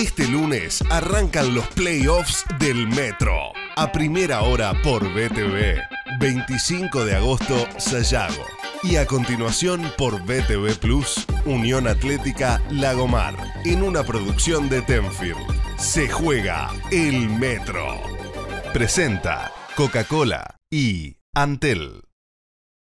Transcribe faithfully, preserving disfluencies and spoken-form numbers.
Este lunes arrancan los playoffs del Metro. A primera hora por B T V. veinticinco de agosto, Sayago. Y a continuación por B T V Plus, Unión Atlética Lagomar. En una producción de Tenfield. Se juega el Metro. Presenta Coca-Cola y Antel.